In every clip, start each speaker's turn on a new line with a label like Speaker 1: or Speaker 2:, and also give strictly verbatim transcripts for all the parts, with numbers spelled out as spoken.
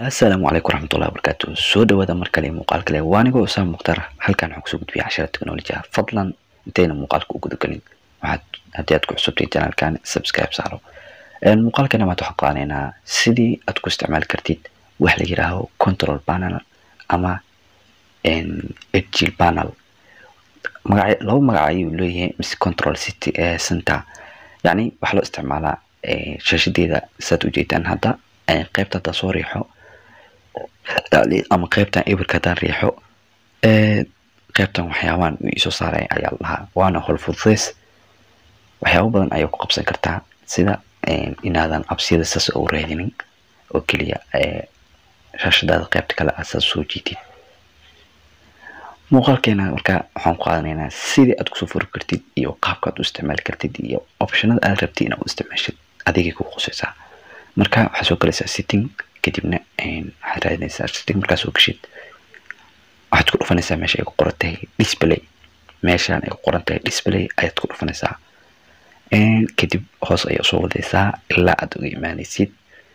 Speaker 1: السلام عليكم ورحمة الله وبركاته. سو dhawaada mar kale muuqaal kale waa aniga Usaam Mukhtar halkan waxaan kusoo gudbiyaa casharada teknolojiga. Fadlan intayna muuqaalka u guda galin waxaad haddii aad ku cusubtay channelkan subscribe saaro. Een muuqaalkana ma waxaan qaadanaynaa sidii aad ku isticmaali kartid wax la yiraahdo control panel ama een edge panel. magac laba magac ayuu leeyahay mis control city ee center. yani waxa loo isticmaalaa ee shaashadeeda saad u jeedaan hadda ee qaybta tasoo riixo ama qaybtan eberka taan riixo ee qaybtan waxyaabaan uu soo saaray ayaa lahaa waana hol fududeys waxyaabo badan ayuu ku qabsan kartaa sida inaadan absiyada saas oo raadinin oo kaliya ee shaashada qaybta kale asaas soo jiitid. muuqaalkeena marka waxaan ku qaadanaynaa sidii aad ku soo furi kartid iyo qaabka aad u isticmaali kartid iyo optionada aad rabtid inaad u isticmaashid adiga ku khusaysa. marka waxa soo galaysaa setting kadibna een waxaad raadinaysaa setting markaas soo gashid waxaad ku dhufanaysaa meesha ay ku qoran tahay display meeshaan ay ku qoran tahay display ayaad ku dhufanaysaa een kadib hoos ayaad soo wadaysaa ilaa aad ugu imaanaysid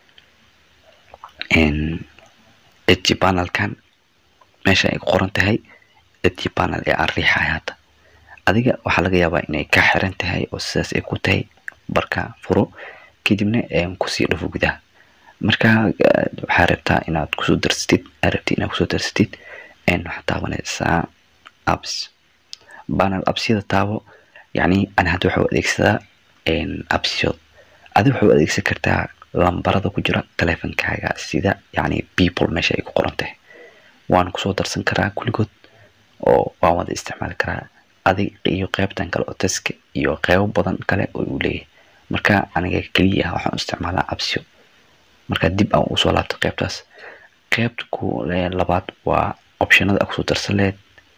Speaker 1: een edge panel kan meesha ay ku qoran tahay edge panel ee aan riixayo hadda adiga waxa laga yaabaa inay ka xiran tahay oo sidaas ay ku tahay barka furo kadibna een ku sii dhufo gudaha. marka waxa rabtaa inaad ku soo darsatid aragti inaad ku soo darsatid een waxa taabanaysaa apps panel appsida taabo yani ana hadda waxa adeegsadaa een appsyo adiga waxa adeegsan kartaa lambarada ku jira taleefankaaga sida yani people meesha ay ku qoran tahay waan ku soo darsan karaa kulligood oo waan wada isticmaali karaa adiga iyo qaybtan kale oo task iyo qaybo badan kale oo uu leeyahay. marka aniga kaliya waxaan isticmaalaa appsyo. marka dib aan u soo laabto qaybtaas qaybta ku labaad waa optionada ku soo darsaneed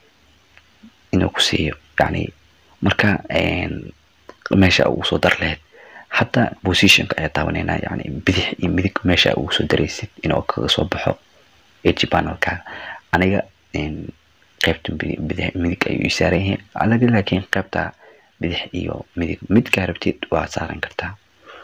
Speaker 1: inuu ku siiyo yani marka een meesha uu soo dar lahayd hatta positionka ay taabanayna yani bidix iyo midig meesha uu soo dareysid inuu kaga soo baxo edge panelka aniga een qaybta bidix midig ayuu saaran yahay alaga laakiin qaybta bidix iyo midig midka rabtid waa saaran kartaa.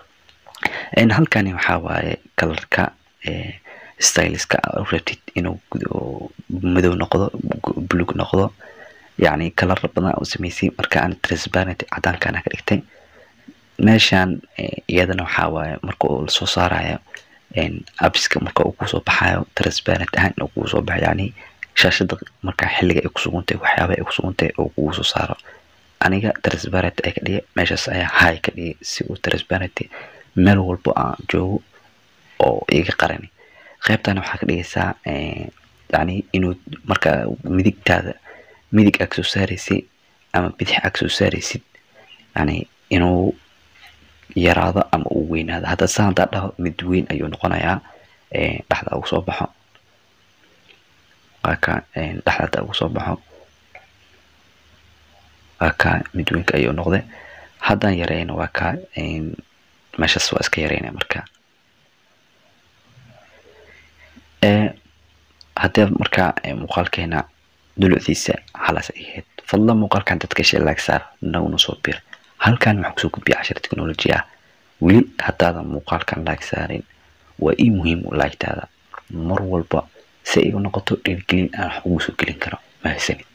Speaker 1: een halkani waxa waaye colorka ee styleska rabtid inuu madow noqdo blue noqdo yani color badan oo sameysay marka aan transparent cadaan kana ka dhigtay. meeshan iyadana waxa waaye marka uu la soo saarayo een appska marka uu ku soo baxayo transparent ahaan uu ku soo baxay yani shaashada marka xilliga ay ku sugantay waxyaabo ay ku sugantay oo ku soo saaro aniga transparent ay ka dhigay meeshaas ayaa high ka dhigay si uu transparent meel walba aan joogo oo iga qarani. qaybtan waxa ka dhigaysaa ee yani inuu marka midigtaada midig accessories ama bidix accessories yani inuu yaraado ama uu weynaado hadda saanta dhaho mid weyn ayuu noqonayaa ee dhaxda ugu soo baxo aka ee dhaxda ugu soo baxo aka mid weyn ayuu noqday hadda yareeyna waa ka ee meeshas waa iska yareynaa. marka ee hadda marka muuqaalkeena dulucdiisa halas ahayd fadlan muuqaalkan dadka shee like saar nawna soo bir halkan waxa ku soo gudbiyaa casharada teknolojiga wili hadda muuqaalkan like saarin waa ii muhiim u like taada mar walba si ay u noqoto dhiirigelin aan wax ugu soo gelin karo mahadsanid.